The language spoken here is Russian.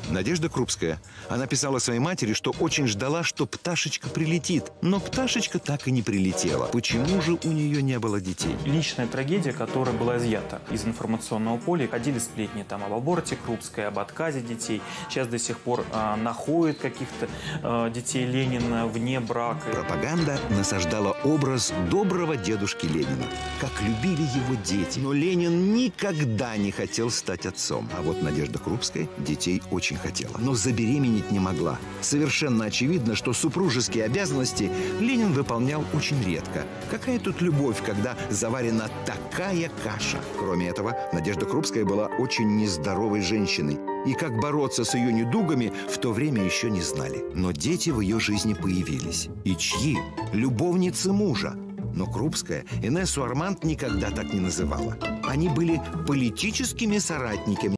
Надежда Крупская. Она писала своей матери, что очень ждала, что пташечка прилетит. Но пташечка так и не прилетела. Почему же у нее не было детей? Личная трагедия, которая была изъята из информационного поля. Ходили сплетни там об аборте Крупской, об отказе детей. Сейчас до сих пор находят каких-то детей Ленина вне брака. Пропаганда насаждала образ доброго дедушки Ленина. Как любили его дети. Но Ленин никогда не хотел стать отцом. А вот Надежда Крупская детей очень хотела. Но забеременеть не могла. Совершенно очевидно, что супружеские обязанности Ленин выполнял очень редко. Какая тут любовь, когда заварена такая каша? Кроме этого, Надежда Крупская была очень нездоровой женщиной. И как бороться с ее недугами в то время еще не знали. Но дети в ее жизни появились. И чьи? Любовницы мужа. Но Крупская Инессу Арманд никогда так не называла. Они были политическими соратниками.